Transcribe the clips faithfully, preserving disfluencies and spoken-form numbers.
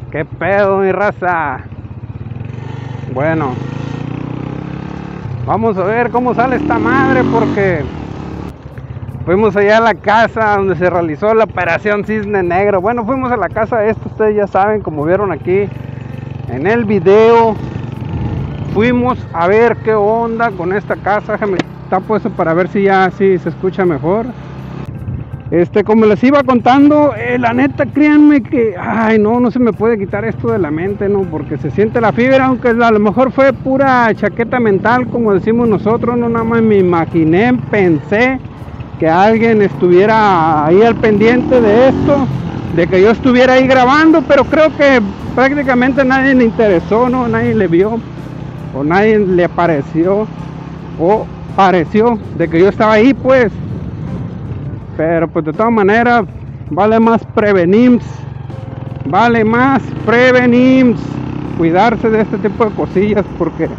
¿Qué pedo, mi raza? Bueno, vamos a ver cómo sale esta madre, porque fuimos allá a la casa donde se realizó la operación Cisne Negro. Bueno, fuimos a la casa esta, ustedes ya saben, como vieron aquí en el video. Fuimos a ver qué onda con esta casa. Déjame tapo eso para ver si ya sí se escucha mejor. Este, como les iba contando, eh, la neta, créanme que, ay, no, no se me puede quitar esto de la mente, ¿no? Porque se siente la fibra, aunque a lo mejor fue pura chaqueta mental, como decimos nosotros, no nada más me imaginé, pensé que alguien estuviera ahí al pendiente de esto, de que yo estuviera ahí grabando, pero creo que prácticamente nadie le interesó, ¿no? Nadie le vio, o nadie le pareció, o pareció de que yo estaba ahí, pues. Pero pues de todas maneras vale más prevenir, vale más prevenir, cuidarse de este tipo de cosillas, porque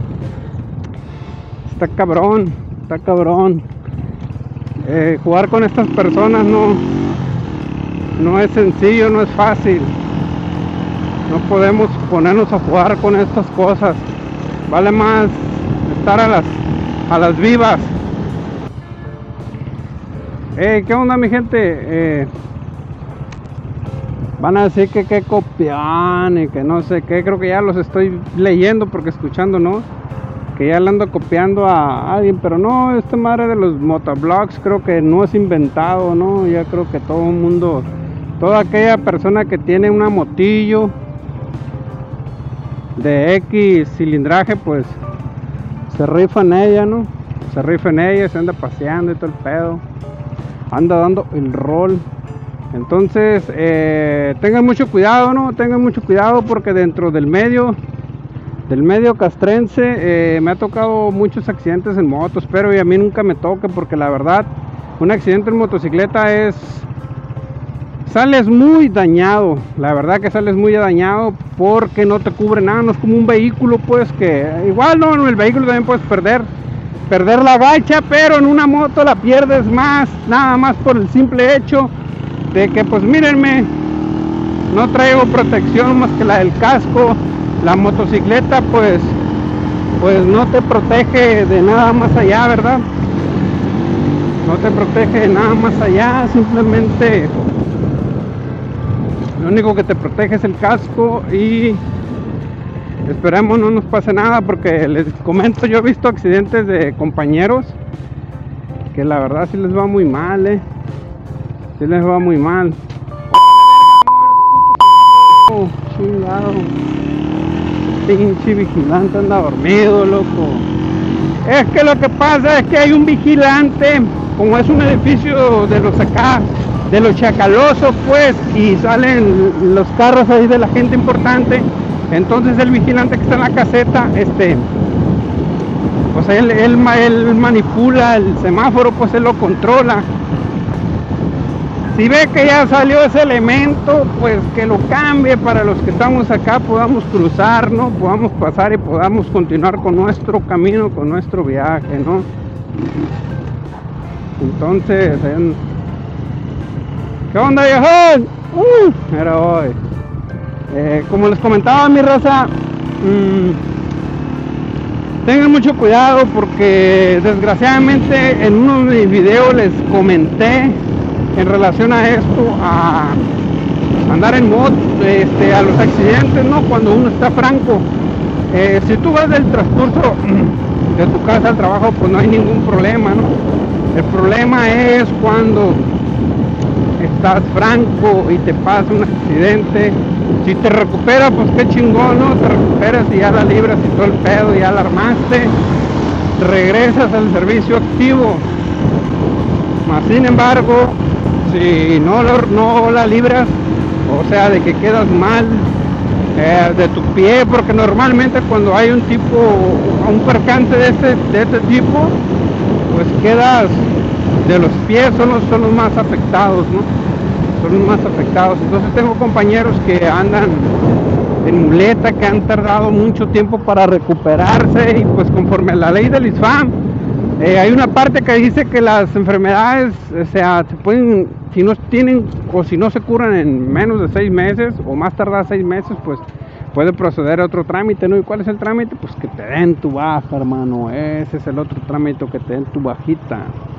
está cabrón, está cabrón. Eh, jugar con estas personas no, no es sencillo, no es fácil. No podemos ponernos a jugar con estas cosas. Vale más estar a las, a las vivas. Hey, ¿qué onda, mi gente? Eh, van a decir que qué copian y que no sé qué. Creo que ya los estoy leyendo, porque escuchando, ¿no? Que ya le ando copiando a alguien, pero no, esta madre de los motovlogs creo que no es inventado, ¿no? Ya creo que todo el mundo, toda aquella persona que tiene una motillo de X cilindraje, pues se rifa en ella, ¿no? Se rifa en ella, se anda paseando y todo el pedo, anda dando el rol. Entonces eh, tengan mucho cuidado, ¿no? Tengan mucho cuidado, porque dentro del medio del medio castrense eh, me ha tocado muchos accidentes en moto. Espero y a mí nunca me toque, porque la verdad un accidente en motocicleta es, sales muy dañado, la verdad que sales muy dañado, porque no te cubre nada. No es como un vehículo, pues, que igual no, en el vehículo también puedes perder perder la gacha, pero en una moto la pierdes más, nada más por el simple hecho de que, pues mírenme, no traigo protección más que la del casco. La motocicleta pues pues no te protege de nada más allá, ¿verdad? No te protege de nada más allá, simplemente lo único que te protege es el casco. Y esperemos no nos pase nada, porque les comento, yo he visto accidentes de compañeros que la verdad sí les va muy mal, eh. Sí les va muy mal. Oh, chingado. Pinche vigilante anda dormido, loco. Es que lo que pasa es que hay un vigilante, como es un edificio de los acá, de los chacalosos, pues, y salen los carros ahí de la gente importante. Entonces el vigilante que está en la caseta, este, pues él, él, él manipula el semáforo, pues él lo controla. Si ve que ya salió ese elemento, pues que lo cambie para los que estamos acá podamos cruzar, ¿no? Podamos pasar y podamos continuar con nuestro camino, con nuestro viaje, ¿no? Entonces, en... ¿qué onda, viejón? Uh, mira hoy. Eh, como les comentaba, mi raza, mmm, tengan mucho cuidado, porque desgraciadamente en uno de mis videos les comenté en relación a esto, a andar en moto, este, a los accidentes, ¿no? Cuando uno está franco, eh, si tú vas del transcurso de tu casa al trabajo, pues no hay ningún problema, ¿no? El problema es cuando estás franco y te pasa un accidente. Si te recuperas, pues qué chingón, ¿no? Te recuperas y ya la libras y todo el pedo, ya la armaste, regresas al servicio activo. Más sin embargo, si no, lo, no la libras, o sea, de que quedas mal eh, de tu pie, porque normalmente cuando hay un tipo, un percance de este, de este tipo, pues quedas de los pies, son los, son los más afectados, ¿no? Son los más afectados. Entonces tengo compañeros que andan en muleta, que han tardado mucho tiempo para recuperarse, y pues conforme a la ley del ISFAM, Eh, hay una parte que dice que las enfermedades, o sea, se pueden si no tienen o si no se curan en menos de seis meses o más tardar seis meses, pues puede proceder a otro trámite, ¿no? ¿Y cuál es el trámite? Pues que te den tu baja, hermano. Ese es el otro trámite, que te den tu bajita.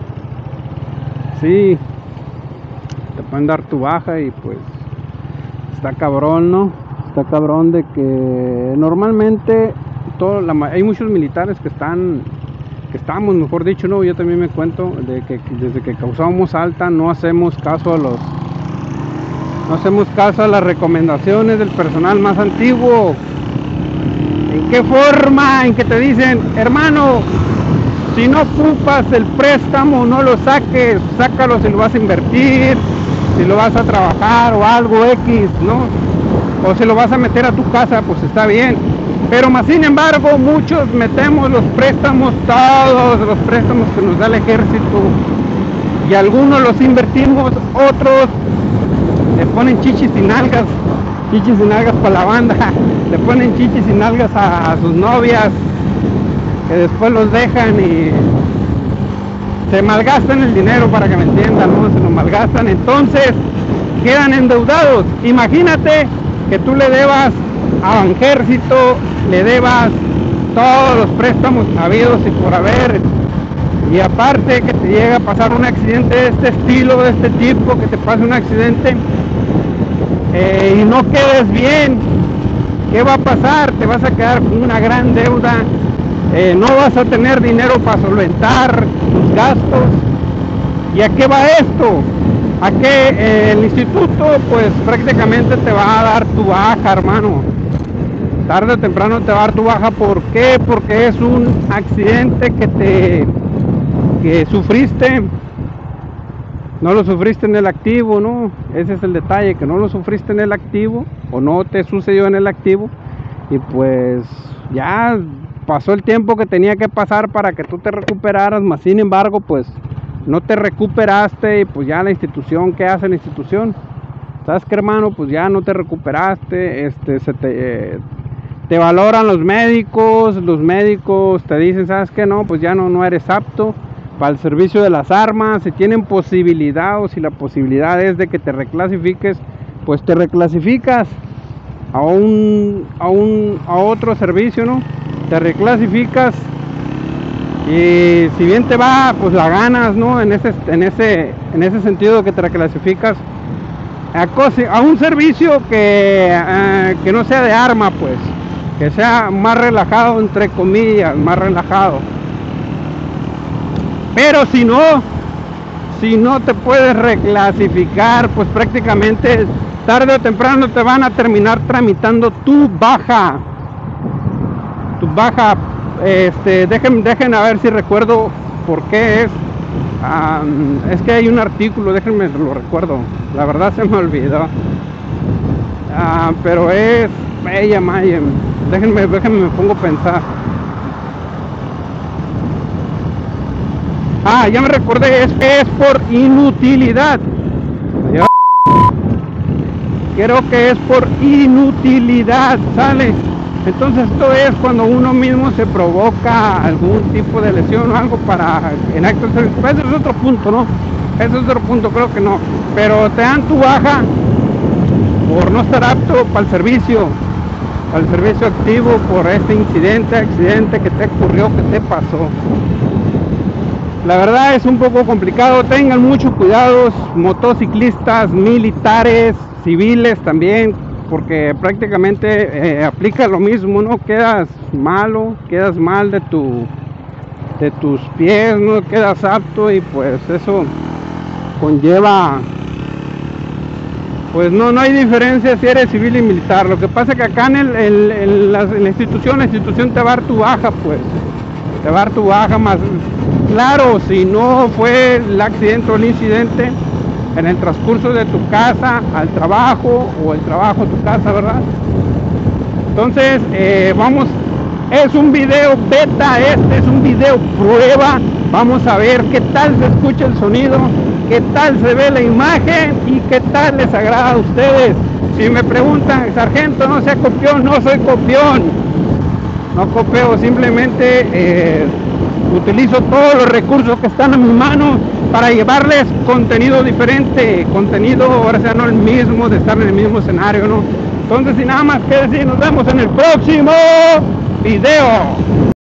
Sí, te pueden dar tu baja y pues está cabrón, ¿no? Está cabrón de que normalmente todo la, hay muchos militares que están, que estamos, mejor dicho, ¿no? Yo también me cuento de que desde que causamos alta no hacemos caso a los no hacemos caso a las recomendaciones del personal más antiguo. ¿En qué forma? En que te dicen, hermano, si no ocupas el préstamo, no lo saques, sácalo si lo vas a invertir, si lo vas a trabajar o algo X, ¿no? O si lo vas a meter a tu casa, pues está bien. Pero más sin embargo, muchos metemos los préstamos, todos los préstamos que nos da el ejército, y algunos los invertimos, otros le ponen chichis y nalgas, chichis y nalgas para la banda, le ponen chichis y nalgas a, a sus novias, que después los dejan y se malgastan el dinero, para que me entiendan, ¿no? Se lo malgastan, entonces quedan endeudados. Imagínate que tú le debas a ejército, le debas todos los préstamos habidos y por haber, y aparte que te llega a pasar un accidente de este estilo, de este tipo, que te pase un accidente eh, y no quedes bien, ¿qué va a pasar? Te vas a quedar con una gran deuda, eh, no vas a tener dinero para solventar tus gastos. ¿Y a qué va esto? A que eh, el instituto pues prácticamente te va a dar tu baja, hermano. Tarde o temprano te va a dar tu baja. ¿Por qué? Porque es un accidente que te que sufriste, no lo sufriste en el activo, ¿no? Ese es el detalle, que no lo sufriste en el activo o no te sucedió en el activo, y pues ya pasó el tiempo que tenía que pasar para que tú te recuperaras, más sin embargo pues no te recuperaste, y pues ya la institución, ¿qué hace la institución? ¿Sabes qué, hermano? Pues ya no te recuperaste, este, se te, eh, te valoran los médicos, los médicos te dicen, ¿sabes qué? No, pues ya no, no eres apto para el servicio de las armas. Si tienen posibilidad, o si la posibilidad es de que te reclasifiques, pues te reclasificas a un, a un, a otro servicio, ¿no? Te reclasificas, y si bien te va, pues la ganas, ¿no? En ese, en ese, en ese sentido, que te reclasificas a, cose, a un servicio que, eh, que no sea de arma, pues, que sea más relajado, entre comillas, más relajado. Pero si no, si no te puedes reclasificar, pues prácticamente tarde o temprano te van a terminar tramitando tu baja. Tu baja, este, dejen, dejen a ver si recuerdo por qué es. Um, es que hay un artículo, déjenme lo recuerdo. La verdad se me olvidó. Uh, pero es bella maya. Déjenme, déjenme me pongo a pensar. Ah, ya me recordé, es que es por inutilidad. Creo que es por inutilidad, ¿sale? Entonces esto es cuando uno mismo se provoca algún tipo de lesión o algo para en acto de servicio. Ese es otro punto, ¿no? Ese es otro punto, creo que no. Pero te dan tu baja por no estar apto para el servicio, para el servicio activo, por este incidente, accidente que te ocurrió, que te pasó. La verdad es un poco complicado, tengan mucho cuidado, motociclistas, militares, civiles también, porque prácticamente eh, aplica lo mismo, ¿no? Quedas malo, quedas mal de tu de tus pies, no quedas apto, y pues eso conlleva, pues no no hay diferencia si eres civil y militar. Lo que pasa es que acá en, el, el, el, la, en la institución, la institución te va a dar tu baja, pues te va a dar tu baja más. Claro, si no fue el accidente o el incidente en el transcurso de tu casa al trabajo, o el trabajo a tu casa, ¿verdad? Entonces, eh, vamos, es un video beta, este es un video prueba. Vamos a ver qué tal se escucha el sonido, qué tal se ve la imagen y qué tal les agrada a ustedes. Si me preguntan, sargento, no sea copión, no soy copión, no copio, simplemente eh, utilizo todos los recursos que están a mi mano para llevarles contenido diferente, contenido ahora sea no el mismo, de estar en el mismo escenario, ¿no? Entonces, sin nada más que decir, nos vemos en el próximo video.